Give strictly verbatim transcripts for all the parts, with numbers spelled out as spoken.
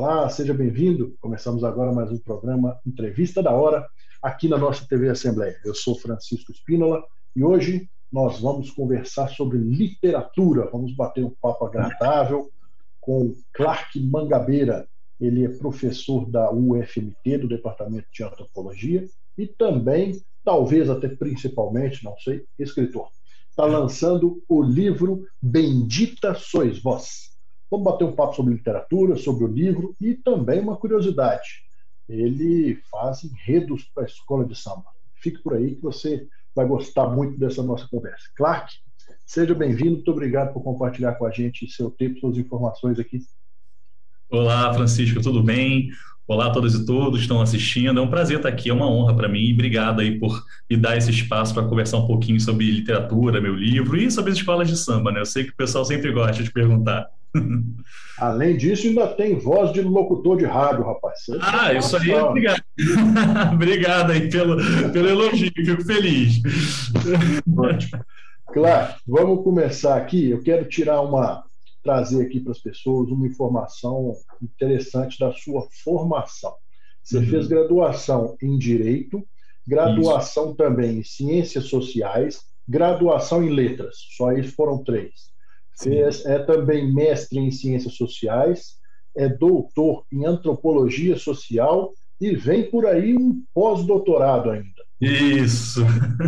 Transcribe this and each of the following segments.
Olá, seja bem-vindo. Começamos agora mais um programa Entrevista da Hora, aqui na nossa T V Assembleia. Eu sou Francisco Spínola e hoje nós vamos conversar sobre literatura. Vamos bater um papo agradável com Clark Mangabeira. Ele é professor da U F M T, do Departamento de Antropologia, e também, talvez até principalmente, não sei, escritor. Está lançando o livro Bendita Sois Vós. Vamos bater um papo sobre literatura, sobre o livro e também uma curiosidade. Ele faz enredos para a escola de samba. Fique por aí que você vai gostar muito dessa nossa conversa. Clark, seja bem-vindo. Muito obrigado por compartilhar com a gente seu tempo, suas informações aqui. Olá, Francisco, tudo bem? Olá a todas e todos que estão assistindo. É um prazer estar aqui, é uma honra para mim. Obrigado aí por me dar esse espaço para conversar um pouquinho sobre literatura, meu livro e sobre as escolas de samba, né? Eu sei que o pessoal sempre gosta de perguntar. Além disso, ainda tem voz de locutor de rádio, rapaz. Você Ah, isso aí, obrigado. Obrigado aí pelo, pelo elogio, fico feliz. Ótimo. Claro, vamos começar aqui. Eu quero tirar uma, trazer aqui para as pessoas uma informação interessante da sua formação. Você uhum. fez graduação em Direito, graduação Isso. também em Ciências Sociais, graduação em Letras. Só isso foram três. Fez, é também mestre em Ciências Sociais, é doutor em Antropologia Social e vem por aí um pós-doutorado ainda. Isso.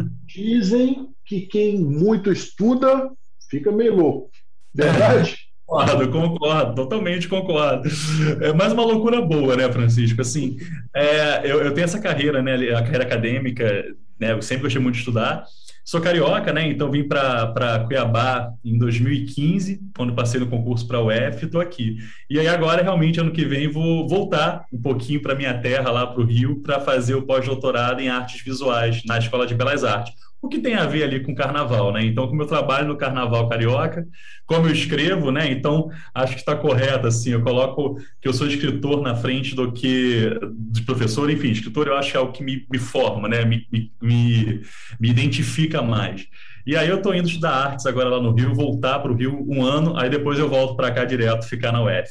Dizem que quem muito estuda fica meio louco. Verdade? Concordo, concordo, totalmente concordo. É mais uma loucura boa, né, Francisco? Assim, é, eu, eu tenho essa carreira, né, a carreira acadêmica, né, eu sempre gostei muito de estudar. Sou carioca, né? Então vim para Cuiabá em dois mil e quinze, quando passei no concurso para a U F, estou aqui. E aí agora, realmente, ano que vem, vou voltar um pouquinho para minha terra, lá para o Rio, para fazer o pós-doutorado em artes visuais na Escola de Belas Artes. O que tem a ver ali com carnaval, né? Então, como eu trabalho no carnaval carioca, como eu escrevo, né? Então, acho que está correto, assim, eu coloco que eu sou escritor na frente do que de professor, enfim, escritor eu acho que é algo que me, me forma, né? Me, me, me identifica mais. E aí eu estou indo estudar artes agora lá no Rio, voltar para o Rio um ano, aí depois eu volto para cá direto, ficar na U F.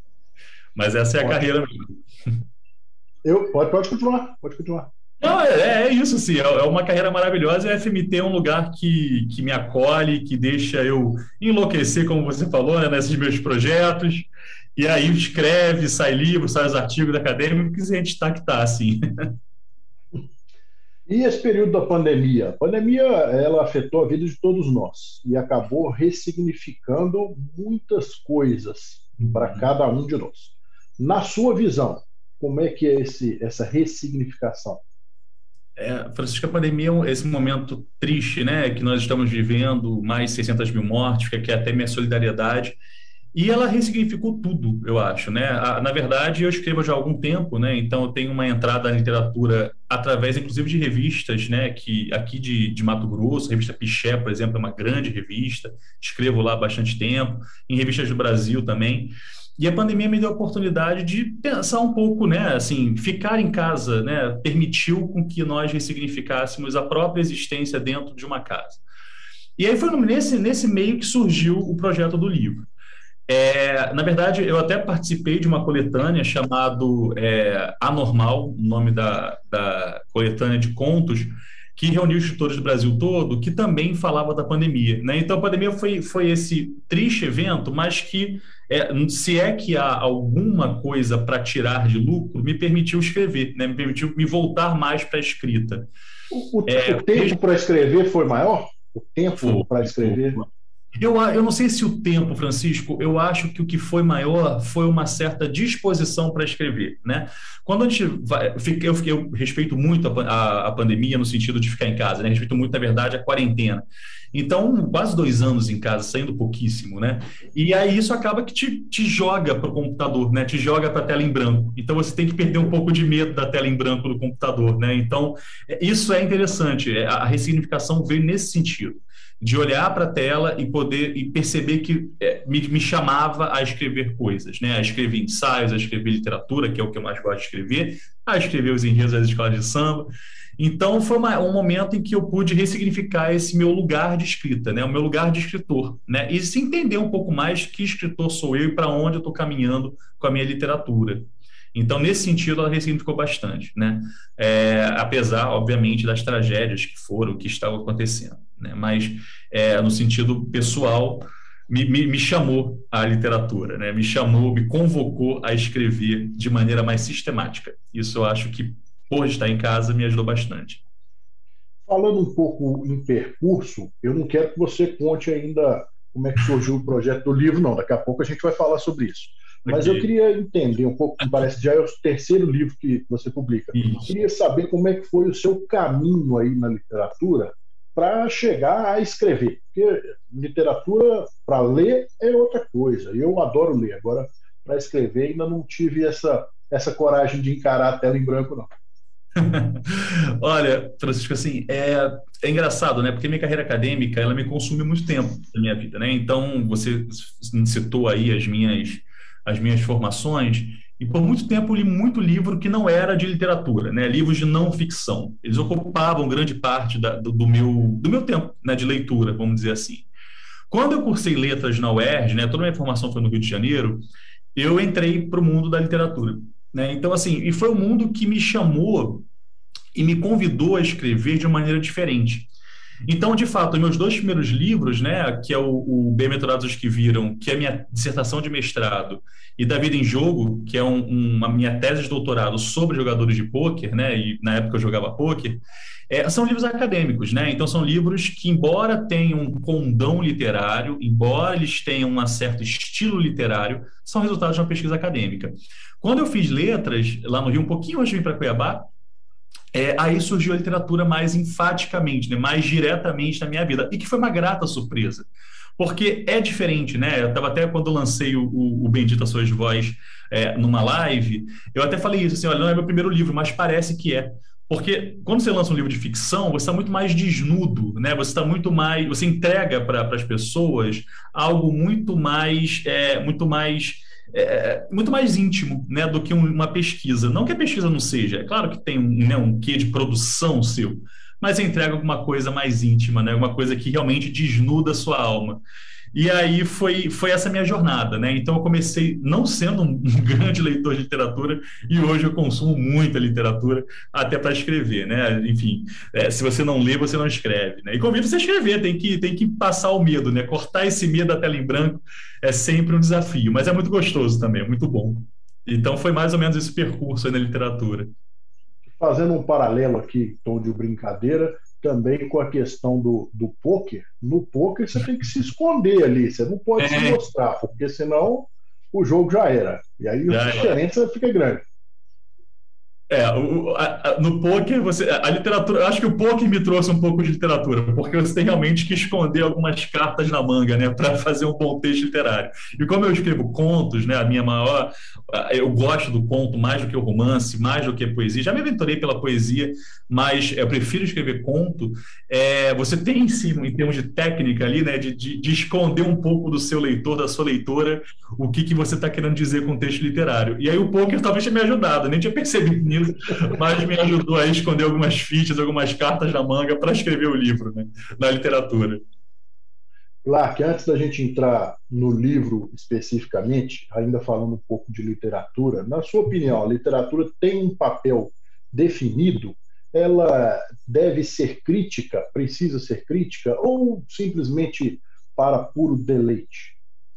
Mas essa é a pode. carreira mesmo. Eu, pode, pode continuar, pode continuar. Não, é, é isso, sim. É, é uma carreira maravilhosa. E a F M T é um lugar que, que me acolhe, que deixa eu enlouquecer, como você falou, né, nesses meus projetos. E aí escreve, sai livro, sai os artigos acadêmicos e a gente está que está, assim. E esse período da pandemia? A pandemia, ela afetou a vida de todos nós e acabou ressignificando muitas coisas para cada um de nós. Na sua visão, como é que é esse, essa ressignificação? É, Francisco, a pandemia é esse momento triste, né, que nós estamos vivendo, mais de seiscentas mil mortes, que aqui é até minha solidariedade, e ela ressignificou tudo, eu acho, né? A, na verdade, eu escrevo já há algum tempo, né? Então eu tenho uma entrada na literatura através, inclusive, de revistas, né? Que aqui de, de Mato Grosso, a revista Piché, por exemplo, é uma grande revista, escrevo lá há bastante tempo, em revistas do Brasil também. E a pandemia me deu a oportunidade de pensar um pouco, né? Assim, ficar em casa, né? Permitiu com que nós ressignificássemos a própria existência dentro de uma casa. E aí foi nesse, nesse meio que surgiu o projeto do livro. É, na verdade, eu até participei de uma coletânea chamado é, Anormal, o nome da, da coletânea de contos, que reuniu escritores do Brasil todo, que também falava da pandemia, né? Então, a pandemia foi, foi esse triste evento, mas que, é, se é que há alguma coisa para tirar de lucro, me permitiu escrever, né? Me permitiu me voltar mais para a escrita. O, o, é, o tempo para escrever foi maior? O tempo para escrever? Eu, eu não sei se o tempo, Francisco, eu acho que o que foi maior foi uma certa disposição para escrever, né? Quando a gente vai, eu, eu respeito muito a, a, a pandemia no sentido de ficar em casa, né? Respeito muito, na verdade, a quarentena. Então, quase dois anos em casa, saindo pouquíssimo, né? E aí isso acaba que te, te joga para o computador, né? Te joga para a tela em branco. Então, você tem que perder um pouco de medo da tela em branco do computador, né? Então, isso é interessante. A ressignificação veio nesse sentido. de olhar para a tela e poder e perceber que é, me, me chamava a escrever coisas, né? A escrever ensaios, a escrever literatura, que é o que eu mais gosto de escrever, a escrever os enredos das escolas de samba. Então, foi uma, um momento em que eu pude ressignificar esse meu lugar de escrita, né? O meu lugar de escritor, né? E se entender um pouco mais que escritor sou eu e para onde eu estou caminhando com a minha literatura. Então, nesse sentido, ela ressignificou bastante, né? É, apesar, obviamente, das tragédias que foram, que estavam acontecendo, né? Mas, é, no sentido pessoal, me, me, me chamou à literatura, né? Me chamou, me convocou a escrever de maneira mais sistemática. Isso eu acho que, por estar em casa, me ajudou bastante. Falando um pouco em percurso, eu não quero que você conte ainda como é que surgiu o projeto do livro, não. Daqui a pouco a gente vai falar sobre isso. Mas eu Okay. queria entender um pouco, me parece que já é o terceiro livro que você publica. Isso. Queria saber como é que foi o seu caminho aí na literatura para chegar a escrever. Porque literatura para ler é outra coisa. Eu adoro ler. Agora, para escrever, ainda não tive essa, essa coragem de encarar a tela em branco, não. Olha, Francisco, assim, é, é engraçado, né? Porque minha carreira acadêmica, ela me consome muito tempo da minha vida, né? Então, você citou aí as minhas, as minhas formações, e por muito tempo eu li muito livro que não era de literatura, né? Livros de não ficção. Eles ocupavam grande parte da, do, do meu, do meu tempo, né, de leitura, vamos dizer assim. Quando eu cursei letras na U E R J, né? Toda a minha formação foi no Rio de Janeiro, eu entrei para o mundo da literatura, né? Então, assim, e foi um mundo que me chamou e me convidou a escrever de uma maneira diferente. Então, de fato, os meus dois primeiros livros, né, que é o, o Bem-aventurados os que viram, que é a minha dissertação de mestrado, e Da Vida em Jogo, que é um, um, uma minha tese de doutorado sobre jogadores de pôquer, né, e na época eu jogava pôquer, é, são livros acadêmicos, né? Então são livros que, embora tenham um condão literário, embora eles tenham um certo estilo literário, são resultados de uma pesquisa acadêmica. Quando eu fiz letras lá no Rio, um pouquinho antes de vir para Cuiabá, é, aí surgiu a literatura mais enfaticamente, né, mais diretamente na minha vida, e que foi uma grata surpresa, porque é diferente, né? Eu estava até quando eu lancei o, o, o Bendita Sois Vós é, numa live, eu até falei isso, assim, olha, não é meu primeiro livro, mas parece que é. Porque quando você lança um livro de ficção, você está muito mais desnudo, né? Você está muito mais, você entrega para as pessoas algo muito mais, é, muito mais é, muito mais íntimo, né, do que um, uma pesquisa. Não que a pesquisa não seja, é claro que tem um, né, um quê de produção seu, mas você entrega alguma coisa mais íntima, né, uma coisa que realmente desnuda a sua alma. E aí foi, foi essa minha jornada, né? Então eu comecei não sendo um, um grande leitor de literatura e hoje eu consumo muita literatura até para escrever, né? Enfim, é, se você não lê, você não escreve, né? E convido você a escrever, tem que, tem que passar o medo, né? Cortar esse medo da tela em branco é sempre um desafio, mas é muito gostoso também, é muito bom. Então foi mais ou menos esse percurso aí na literatura. Fazendo um paralelo aqui, em tom de brincadeira, também com a questão do, do pôquer. No pôquer você tem que se esconder ali, você não pode é. se mostrar, porque senão o jogo já era. E aí já a diferença era. fica grande. É, o, a, a, no poker, você, a literatura, eu acho que o poker me trouxe um pouco de literatura, porque você tem realmente que esconder algumas cartas na manga, né, para fazer um bom texto literário. E como eu escrevo contos, né, a minha maior, eu gosto do conto mais do que o romance, mais do que a poesia. Já me aventurei pela poesia, mas eu prefiro escrever conto. É, você tem em si, em termos de técnica ali, né, de, de, de esconder um pouco do seu leitor, da sua leitora, o que, que você está querendo dizer com o texto literário. E aí o poker talvez tenha me ajudado, nem tinha percebido nisso, mas me ajudou a esconder algumas fichas, algumas cartas na manga para escrever o livro, né, na literatura. Claro que antes da gente entrar no livro especificamente, ainda falando um pouco de literatura, na sua opinião, a literatura tem um papel definido? Ela deve ser crítica, precisa ser crítica, ou simplesmente para puro deleite?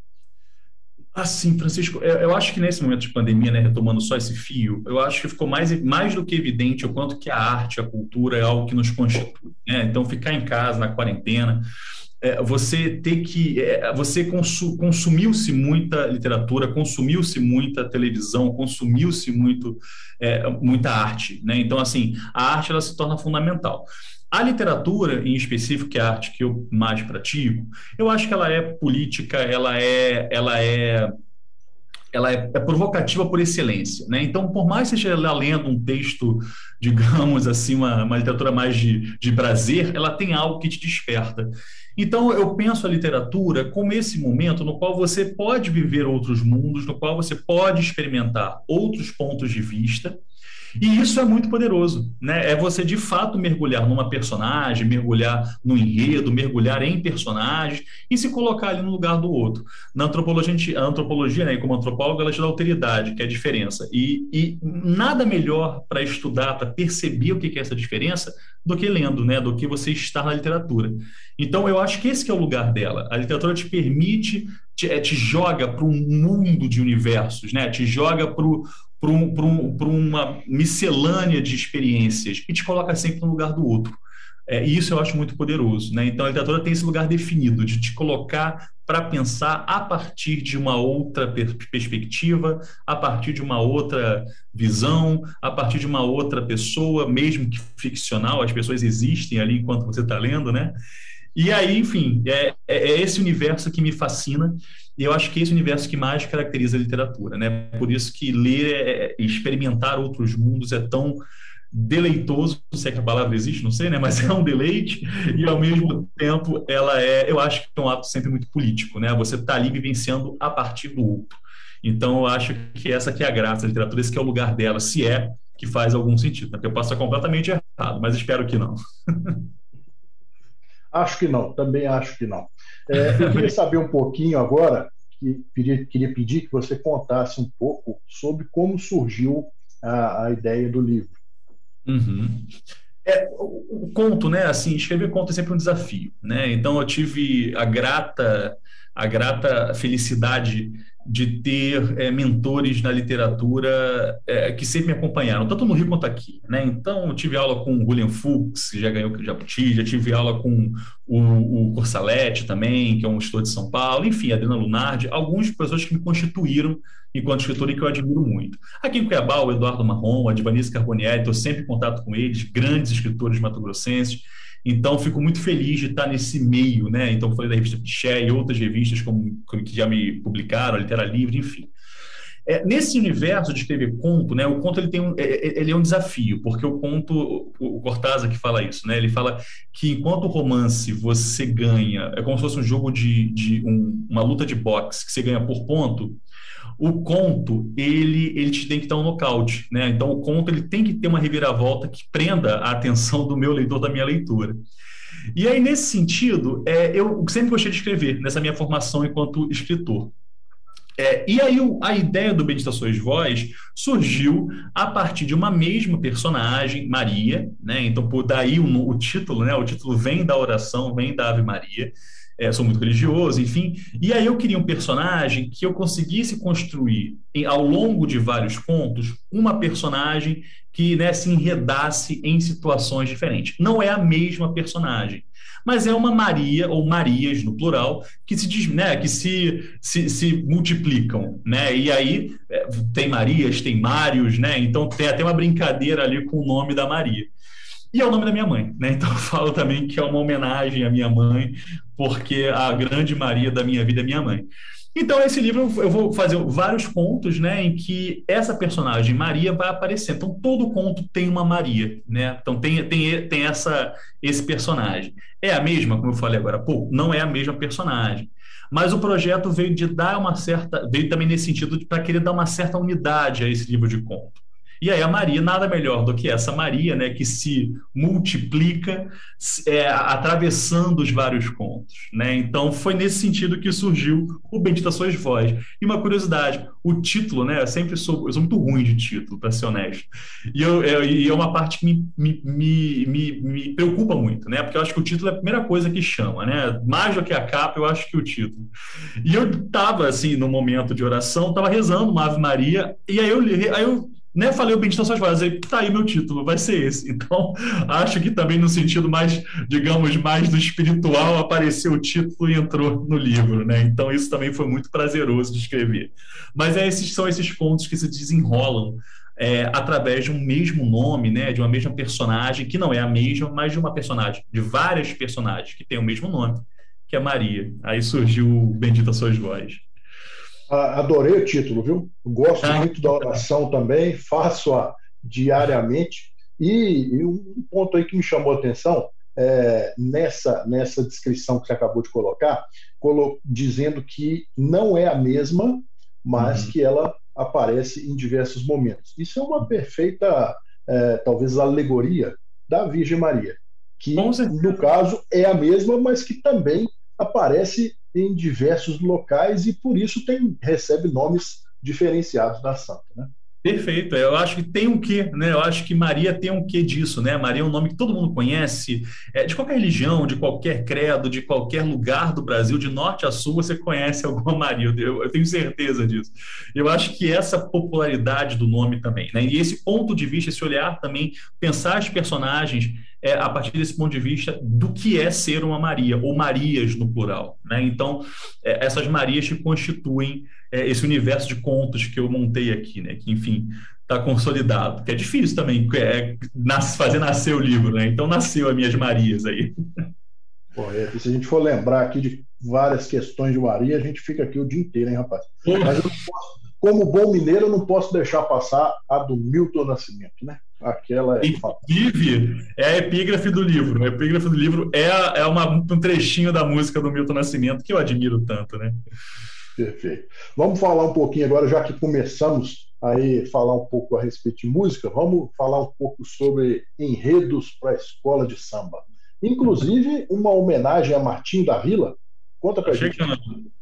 Assim, Francisco, eu acho que nesse momento de pandemia, né, retomando só esse fio, eu acho que ficou mais, mais do que evidente o quanto que a arte, a cultura é algo que nos constitui, né? Então, ficar em casa, na quarentena, é, você ter que... É, você consu, consumiu-se muita literatura, consumiu-se muita televisão, consumiu-se muito, é, muita arte, né? Então, assim, a arte, ela se torna fundamental. A literatura, em específico, que é a arte que eu mais pratico, eu acho que ela é política, ela é, ela é, ela é, é provocativa por excelência, né? Então, por mais que você esteja lá lendo um texto, digamos assim, uma, uma literatura mais de, de prazer, ela tem algo que te desperta. Então, eu penso a literatura como esse momento no qual você pode viver outros mundos, no qual você pode experimentar outros pontos de vista, e isso é muito poderoso, né? É você de fato mergulhar numa personagem, mergulhar no enredo, mergulhar em personagens e se colocar ali no lugar do outro. Na antropologia, a, gente, a antropologia, né, como antropóloga, ela te dá alteridade, que é a diferença. E, e nada melhor para estudar, para perceber o que é essa diferença, do que lendo, né? Do que você estar na literatura. Então, eu acho que esse que é o lugar dela. A literatura te permite, te, te joga para um mundo de universos, né? Te joga para para um, um, uma miscelânea de experiências e te coloca sempre no lugar do outro. É, e isso eu acho muito poderoso, né? Então a literatura tem esse lugar definido de te colocar para pensar a partir de uma outra per perspectiva, a partir de uma outra visão, a partir de uma outra pessoa, mesmo que ficcional, as pessoas existem ali enquanto você está lendo, né? E aí, enfim, é, é esse universo que me fascina, e eu acho que é esse universo que mais caracteriza a literatura, né? Por isso que ler é, experimentar outros mundos é tão deleitoso, se é que a palavra existe, não sei, né? Mas é um deleite, e ao mesmo tempo ela é, eu acho que é um ato sempre muito político, né? Você está ali vivenciando a partir do outro. Então, eu acho que essa que é a graça da literatura, esse que é o lugar dela, se é que faz algum sentido, né? Porque eu posso estar completamente errado, mas espero que não. Acho que não, também acho que não. É, eu queria saber um pouquinho agora, que queria, queria pedir que você contasse um pouco sobre como surgiu a, a ideia do livro. Uhum. É, o, o conto, né? Assim, escrever conto é sempre um desafio, né? Então eu tive a grata, a grata felicidade de ter é, mentores na literatura é, que sempre me acompanharam, tanto no Rio quanto aqui, né? Então eu tive aula com o William Fuchs, que já ganhou o Jabuti, já tive aula com o, o Corsalete também, que é um escritor de São Paulo, enfim, a Adriana Lunardi, alguns professores que me constituíram enquanto escritor e que eu admiro muito. Aqui em Cuiabá, o Eduardo Marrom, a Divanice Carbonieri, estou sempre em contato com eles, grandes escritores mato-grossenses. Então, fico muito feliz de estar nesse meio, né? Então, falei da revista Piché e outras revistas como, que já me publicaram, a Litera Livre, enfim. É, nesse universo de escrever conto, né, o conto ele, tem um, é, ele é um desafio, porque o conto, o Cortázar que fala isso, né, ele fala que enquanto o romance você ganha, é como se fosse um jogo de, de um, uma luta de boxe, que você ganha por ponto, o conto, ele, ele te tem que dar um nocaute, né? Então, o conto ele tem que ter uma reviravolta que prenda a atenção do meu leitor, da minha leitura. E aí, nesse sentido, é, eu sempre gostei de escrever, nessa minha formação enquanto escritor. É, e aí, o, a ideia do Meditações Voz surgiu a partir de uma mesma personagem, Maria, né? Então, por daí o, o título, né? O título vem da oração, vem da Ave Maria. É, sou muito religioso, enfim. E aí eu queria um personagem que eu conseguisse construir, em, ao longo de vários contos, uma personagem que, né, se enredasse em situações diferentes. Não é a mesma personagem, mas é uma Maria, ou Marias no plural, que se, diz, né, que se, se, se multiplicam. Né? E aí é, tem Marias, tem Mários, né? Então tem até uma brincadeira ali com o nome da Maria. E é o nome da minha mãe, né? Então eu falo também que é uma homenagem à minha mãe, porque a grande Maria da minha vida é minha mãe. Então, esse livro eu vou fazer vários contos, né, em que essa personagem Maria vai aparecer. Então, todo conto tem uma Maria, né? Então, tem, tem, tem essa, esse personagem. É a mesma, como eu falei agora, pô, não é a mesma personagem. Mas o projeto veio de dar uma certa, veio também nesse sentido para querer dar uma certa unidade a esse livro de conto. E aí a Maria, nada melhor do que essa Maria, né, que se multiplica é, atravessando os vários contos, né? Então foi nesse sentido que surgiu o Bendita Sois Vós. E uma curiosidade, o título, né, eu sempre sou, eu sou muito ruim de título, para ser honesto. E, eu, eu, e é uma parte que me, me, me, me, me preocupa muito, né? Porque eu acho que o título é a primeira coisa que chama, né? Mais do que a capa, eu acho que o título. E eu estava, assim, no momento de oração, estava rezando uma Ave Maria, e aí eu, aí eu né, falei o Bendita Sois Vós, aí tá aí meu título, vai ser esse. Então, acho que também no sentido mais, digamos, mais do espiritual, apareceu o título e entrou no livro, né? Então, isso também foi muito prazeroso de escrever. Mas é, esses são esses contos que se desenrolam é, através de um mesmo nome, né, de uma mesma personagem, que não é a mesma, mas de uma personagem, de várias personagens que têm o mesmo nome, que é Maria. Aí surgiu o Bendita Sois Vós. Adorei o título, viu? Gosto Ah, muito da oração também, faço-a diariamente. E, e um ponto aí que me chamou a atenção, é, nessa, nessa descrição que você acabou de colocar, colo dizendo que não é a mesma, mas uhum. que ela aparece em diversos momentos. Isso é uma perfeita, é, talvez, alegoria da Virgem Maria, Com que, certeza. no caso, é a mesma, mas que também aparece em diversos locais e por isso tem, recebe nomes diferenciados da santa, né? Perfeito, eu acho que tem um quê, né? Eu acho que Maria tem um quê disso, né? Maria é um nome que todo mundo conhece, é, de qualquer religião, de qualquer credo, de qualquer lugar do Brasil, de norte a sul, você conhece alguma Maria, eu, eu tenho certeza disso. Eu acho que essa popularidade do nome também, né? E esse ponto de vista, esse olhar também, pensar as personagens é, a partir desse ponto de vista do que é ser uma Maria, ou Marias no plural, né? Então, é, essas Marias que constituem é, esse universo de contos que eu montei aqui, né? Que, enfim, está consolidado. Que é difícil também é, nas, fazer nascer o livro, né? Então nasceu as minhas Marias aí. Correto. E se a gente for lembrar aqui de várias questões de Maria, a gente fica aqui o dia inteiro, hein, rapaz? Mas eu não posso, como bom mineiro, eu não posso deixar passar a do Milton Nascimento, né? Aquela é fantástica. Inclusive, é a epígrafe do livro. A epígrafe do livro é, é uma, um trechinho da música do Milton Nascimento, que eu admiro tanto, né? Perfeito. Vamos falar um pouquinho agora, já que começamos aí falar um pouco a respeito de música, vamos falar um pouco sobre enredos para a escola de samba. Inclusive, uma homenagem a Martim da Vila. Conta Tá pra gente aí. chegando.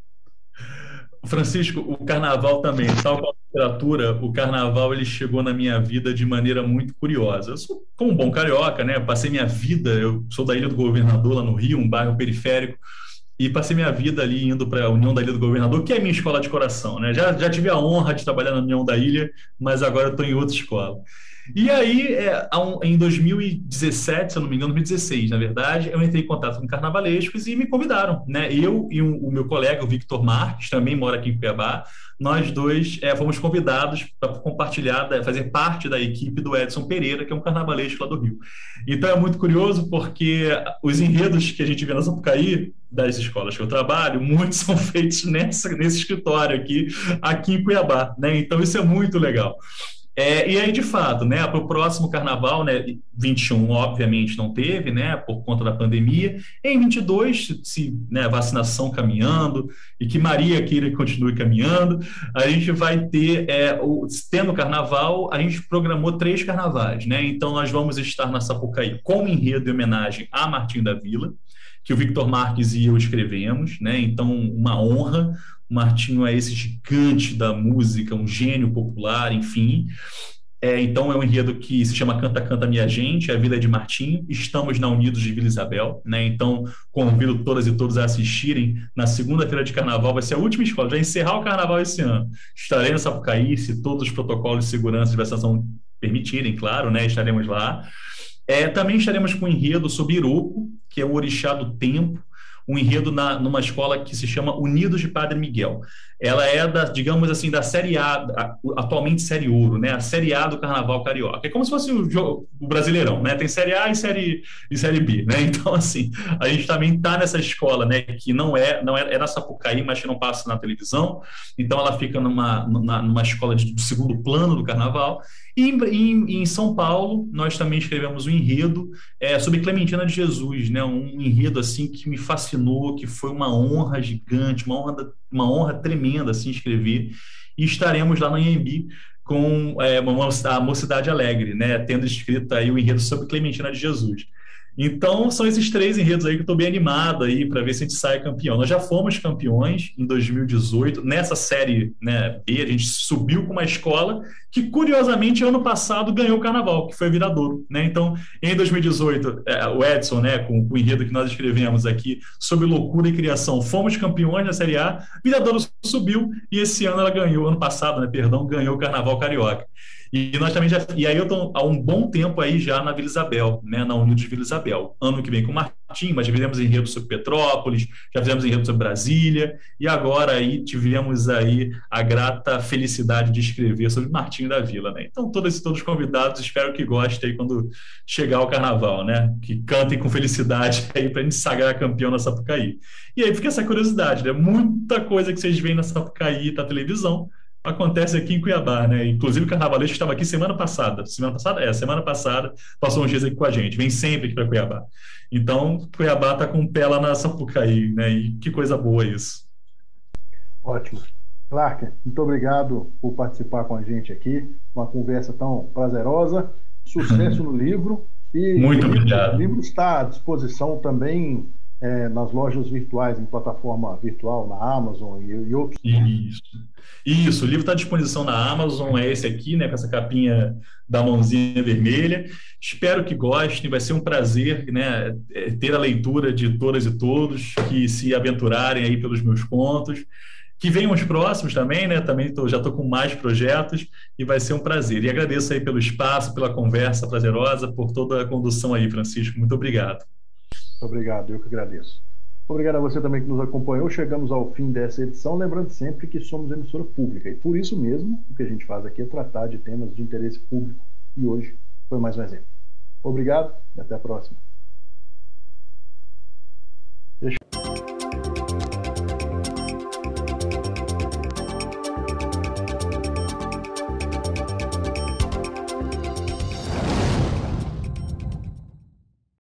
Francisco, o carnaval também, tal qual a literatura, o carnaval ele chegou na minha vida de maneira muito curiosa. Eu sou como um bom carioca, né? Passei minha vida, eu sou da Ilha do Governador, lá no Rio, um bairro periférico, e passei minha vida ali indo para a União da Ilha do Governador, que é a minha escola de coração, né? Já, já tive a honra de trabalhar na União da Ilha, mas agora estou em outra escola. E aí, é, um, em dois mil e dezessete, se eu não me engano, dois mil e dezesseis, na verdade, eu entrei em contato com carnavalescos e me convidaram, né? Eu e um, o meu colega, o Victor Marques, também mora aqui em Cuiabá, nós dois é, fomos convidados para compartilhar, fazer parte da equipe do Edson Pereira, que é um carnavalesco lá do Rio. Então é muito curioso porque os enredos que a gente vê na Sapucaí, das escolas que eu trabalho, muitos são feitos nessa, nesse escritório aqui, aqui em Cuiabá, né? Então isso é muito legal. É, e aí, de fato, né, para o próximo carnaval, né, vinte e um, obviamente, não teve, né, por conta da pandemia. Em vinte e dois, se, se né, a vacinação caminhando e que Maria queira que continue caminhando, a gente vai ter, é, o, tendo carnaval, a gente programou três carnavais, né? Então, nós vamos estar na Sapucaí com enredo em homenagem a Martim da Vila, que o Victor Marques e eu escrevemos, né? Então, uma honra. O Martinho é esse gigante da música, um gênio popular, enfim. É, então é um enredo que se chama Canta, Canta Minha Gente, a vida é de Martinho. Estamos na Unidos de Vila Isabel, né? Então convido todas e todos a assistirem. Na segunda-feira de carnaval vai ser a última escola, vai encerrar o carnaval esse ano. Estarei na Sapucaí, se todos os protocolos de segurança e vacinação permitirem, claro, né? Estaremos lá. É, também estaremos com um enredo sobre Iroco, que é o orixá do tempo, um enredo na, numa escola que se chama Unidos de Padre Miguel. Ela é da, digamos assim, da Série A, a, atualmente Série Ouro, né? A Série A do Carnaval Carioca. É como se fosse o, o Brasileirão, né? Tem Série A e Série, e série B, né? Então, assim, a gente também está nessa escola, né? Que não é, não é, é na Sapucaí, mas que não passa na televisão. Então, ela fica numa, numa, numa escola de, do segundo plano do Carnaval. E em, em São Paulo, nós também escrevemos um enredo é, sobre Clementina de Jesus, né? Um enredo assim que me fascinou, que foi uma honra gigante, uma honra, uma honra tremenda assim escrever. E estaremos lá no Anhembi com é, a Mocidade Alegre, né? Tendo escrito aí o enredo sobre Clementina de Jesus. Então, são esses três enredos aí que eu estou bem animado aí para ver se a gente sai campeão. Nós já fomos campeões em dois mil e dezoito, nessa série, né, B, a gente subiu com uma escola que, curiosamente, ano passado ganhou o Carnaval, que foi a Viradouro, né? Então, em dois mil e dezoito, é, o Edson, né, com, com o enredo que nós escrevemos aqui sobre loucura e criação, fomos campeões na Série A, Viradouro subiu e esse ano ela ganhou, ano passado, né, perdão, ganhou o Carnaval Carioca. E nós também já, e aí eu estou há um bom tempo aí já na Vila Isabel, né, na Unidos de Vila Isabel. Ano que vem com o Martim, mas já fizemos enredo sobre Petrópolis, já fizemos enredo sobre Brasília, e agora aí tivemos aí a grata felicidade de escrever sobre Martim da Vila, né? Então, todos, todos os convidados, espero que gostem aí quando chegar o carnaval, né? Que cantem com felicidade aí para a gente sagrar campeão na Sapucaí. E aí fica essa curiosidade, né? Muita coisa que vocês veem na Sapucaí, da televisão, acontece aqui em Cuiabá, né? Inclusive o carnavalesco estava aqui semana passada. Semana passada? É, semana passada passou uns dias aqui com a gente. Vem sempre aqui para Cuiabá. Então, Cuiabá está com o pé lá na Sapucaí, né? E que coisa boa isso. Ótimo. Clark, muito obrigado por participar com a gente aqui, uma conversa tão prazerosa. Sucesso no livro. E Muito o livro, obrigado. o livro está à disposição também é, nas lojas virtuais, em plataforma virtual, na Amazon e, e outros. Isso. Isso, o livro está à disposição na Amazon, é esse aqui, né, com essa capinha da mãozinha vermelha. Espero que gostem, vai ser um prazer, né, ter a leitura de todas e todos que se aventurarem aí pelos meus contos. Que venham os próximos também, né? Também tô, já estou com mais projetos e vai ser um prazer. E agradeço aí pelo espaço, pela conversa prazerosa, por toda a condução aí, Francisco. Muito obrigado. Obrigado, eu que agradeço. Obrigado a você também que nos acompanhou. Chegamos ao fim dessa edição, lembrando sempre que somos emissora pública e por isso mesmo o que a gente faz aqui é tratar de temas de interesse público e hoje foi mais um exemplo. Obrigado e até a próxima.